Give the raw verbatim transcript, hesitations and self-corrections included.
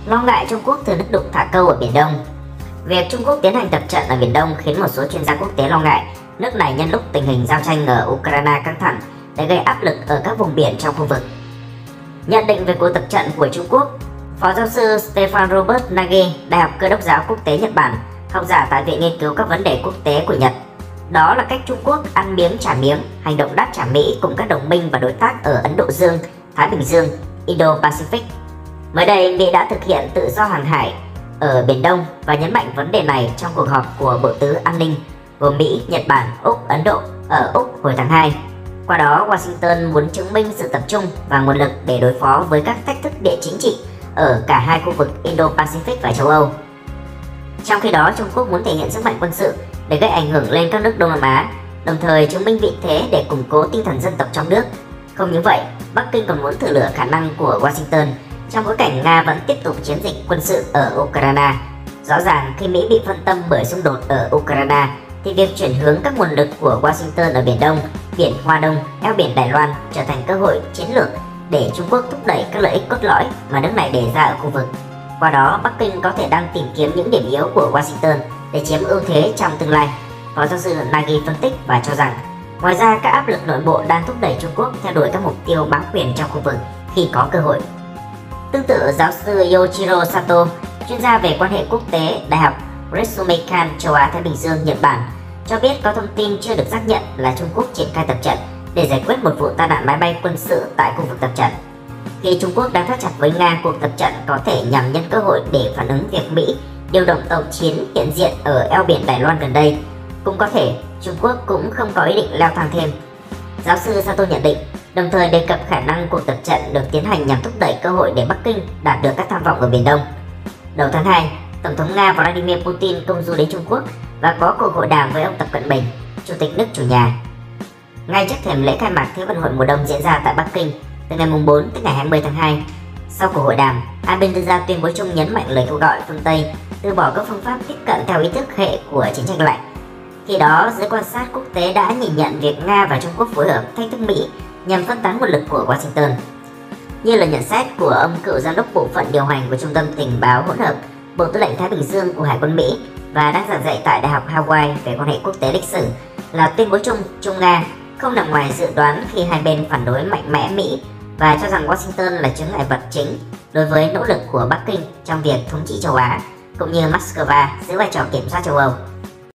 Lo ngại Trung Quốc thừa nước đục thả câu ở Biển Đông. Việc Trung Quốc tiến hành tập trận ở Biển Đông khiến một số chuyên gia quốc tế lo ngại nước này nhân lúc tình hình giao tranh ở Ukraine căng thẳng để gây áp lực ở các vùng biển trong khu vực. Nhận định về cuộc tập trận của Trung Quốc, Phó giáo sư Stefan Robert Nagi, Đại học Cơ đốc giáo quốc tế Nhật Bản, học giả tại Viện Nghiên cứu các vấn đề quốc tế của Nhật. Đó là cách Trung Quốc ăn miếng trả miếng, hành động đáp trả Mỹ cùng các đồng minh và đối tác ở Ấn Độ Dương, Thái Bình Dương, Indo-Pacific. Mới đây, Mỹ đã thực hiện tự do hàng hải ở Biển Đông và nhấn mạnh vấn đề này trong cuộc họp của Bộ Tứ An ninh gồm Mỹ, Nhật Bản, Úc, Ấn Độ ở Úc hồi tháng hai. Qua đó, Washington muốn chứng minh sự tập trung và nguồn lực để đối phó với các thách thức địa chính trị ở cả hai khu vực Indo-Pacific và châu Âu. Trong khi đó, Trung Quốc muốn thể hiện sức mạnh quân sự để gây ảnh hưởng lên các nước Đông Nam Á, đồng thời chứng minh vị thế để củng cố tinh thần dân tộc trong nước. Không những vậy, Bắc Kinh còn muốn thử lửa khả năng của Washington trong bối cảnh Nga vẫn tiếp tục chiến dịch quân sự ở Ukraine. Rõ ràng khi Mỹ bị phân tâm bởi xung đột ở Ukraine, thì việc chuyển hướng các nguồn lực của Washington ở Biển Đông, Biển Hoa Đông, eo biển Đài Loan trở thành cơ hội chiến lược để Trung Quốc thúc đẩy các lợi ích cốt lõi mà nước này đề ra ở khu vực. Qua đó, Bắc Kinh có thể đang tìm kiếm những điểm yếu của Washington để chiếm ưu thế trong tương lai. Phó giáo sư Nagi phân tích và cho rằng, ngoài ra các áp lực nội bộ đang thúc đẩy Trung Quốc theo đuổi các mục tiêu bám quyền trong khu vực khi có cơ hội. Tương tự, giáo sư Yoichiro Sato, chuyên gia về quan hệ quốc tế, Đại học Ritsumeikan châu Á Thái Bình Dương, Nhật Bản, cho biết có thông tin chưa được xác nhận là Trung Quốc triển khai tập trận để giải quyết một vụ tai nạn máy bay quân sự tại khu vực tập trận. Khi Trung Quốc đang thắt chặt với Nga, cuộc tập trận có thể nhằm nhân cơ hội để phản ứng việc Mỹ điều động tàu chiến hiện diện ở eo biển Đài Loan gần đây. Cũng có thể Trung Quốc cũng không có ý định leo thang thêm. Giáo sư Sato nhận định, đồng thời đề cập khả năng cuộc tập trận được tiến hành nhằm thúc đẩy cơ hội để Bắc Kinh đạt được các tham vọng ở Biển Đông. Đầu tháng hai, Tổng thống Nga Vladimir Putin công du đến Trung Quốc và có cuộc hội đàm với ông Tập Cận Bình, Chủ tịch nước chủ nhà. Ngay trước thềm lễ khai mạc Thế vận hội mùa đông diễn ra tại Bắc Kinh từ ngày bốn tới ngày hai mươi tháng hai. Sau cuộc hội đàm, hai bên đưa ra tuyên bố chung nhấn mạnh lời kêu gọi phương Tây từ bỏ các phương pháp tiếp cận theo ý thức hệ của chiến tranh lạnh. Khi đó, giới quan sát quốc tế đã nhìn nhận việc Nga và Trung Quốc phối hợp thách thức Mỹ nhằm phân tán nguồn lực của Washington. Như là nhận xét của ông cựu giám đốc bộ phận điều hành của Trung tâm Tình báo hỗn hợp Bộ Tư lệnh Thái Bình Dương của Hải quân Mỹ và đang giảng dạy tại Đại học Hawaii về quan hệ quốc tế lịch sử, là tuyên bố chung Trung-Nga không nằm ngoài dự đoán khi hai bên phản đối mạnh mẽ Mỹ và cho rằng Washington là chướng ngại vật chính đối với nỗ lực của Bắc Kinh trong việc thống trị châu Á, cũng như Moscow giữ vai trò kiểm soát châu Âu.